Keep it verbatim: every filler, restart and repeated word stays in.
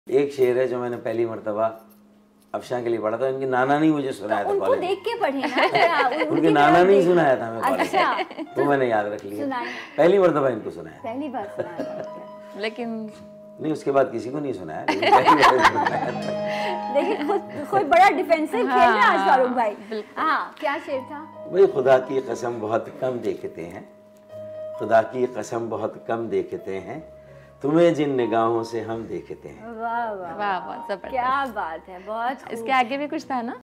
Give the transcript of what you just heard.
एक शेर है जो मैंने पहली मर्तबा अफशां के लिए पढ़ा था, उनके नाना नहीं मुझे सुनाया था, उनको देख के पढ़े ना। उनके नाना नहीं सुनाया था मैं कॉलेज अच्छा में, तो मैंने याद रख लिया, पहली मर्तबा इनको सुनाया, पहली बार सुनाया। लेकिन नहीं उसके बाद किसी को नहीं सुनाया, देखिए खुद कोई बड़ा डिफेंसिव खेल रहा है आज फारूक भाई। हाँ क्या शेर था? भाई खुदा की कसम बहुत कम देखते हैं, खुदा की कसम बहुत कम देखते हैं, तुम्हें जिन निगाहों से हम देखते हैं। वाह वाह वाह वाह, जबरदस्त। क्या बात है, बहुत इसके आगे भी कुछ था ना?